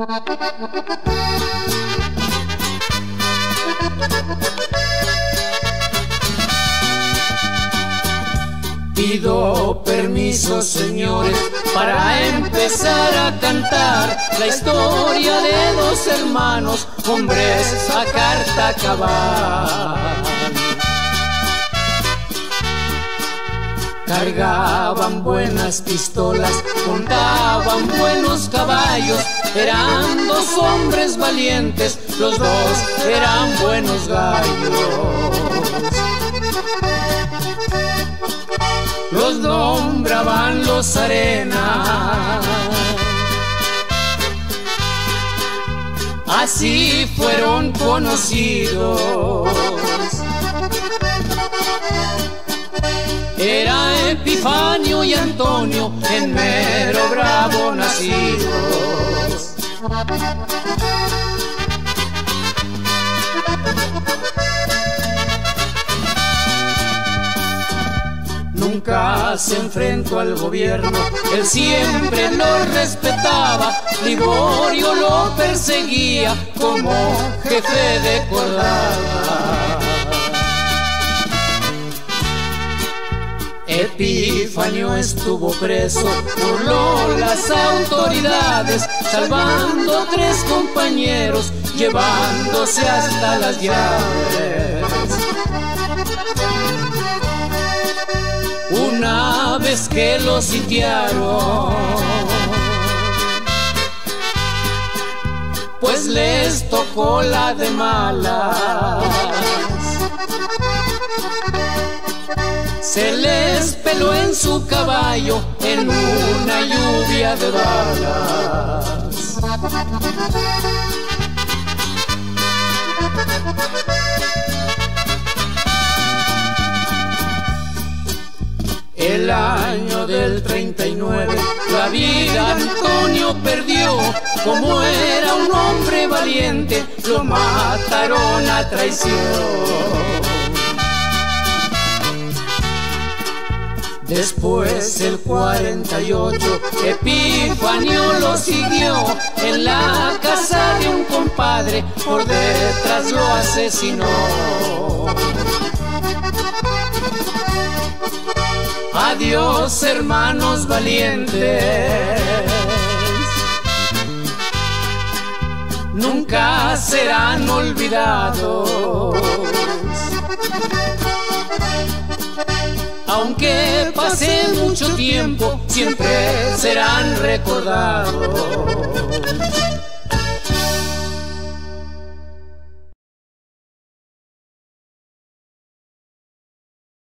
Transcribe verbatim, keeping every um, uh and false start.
Pido permiso, señores, para empezar a cantar la historia de dos hermanos, hombres a carta cabal. Cargaban buenas pistolas, montaban buenos caballos, eran dos hombres valientes, los dos eran buenos gallos. Los nombraban los Arenas, así fueron conocidos. Era Epifanio y Antonio, en Mero Bravo nacidos. Nunca se enfrentó al gobierno, él siempre lo respetaba. Liborio lo perseguía como jefe de cordada. Epifanio estuvo preso, burló las autoridades, salvando tres compañeros, llevándose hasta las llaves. Una vez que lo sitiaron, pues les tocó la de malas. Se les peló en su caballo en una lluvia de balas. El año del treinta y nueve, la vida Antonio perdió. Como era un hombre valiente, lo mataron a traición. Después el cuarenta y ocho, Epifanio lo siguió en la casa de un compadre, por detrás lo asesinó. Adiós, hermanos valientes, nunca serán olvidados. Aunque pase mucho tiempo, siempre serán recordados.